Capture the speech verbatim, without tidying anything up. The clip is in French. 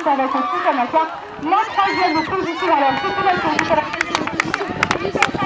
avec aussi comme ça la troisième position. Alors, c'est pour la position.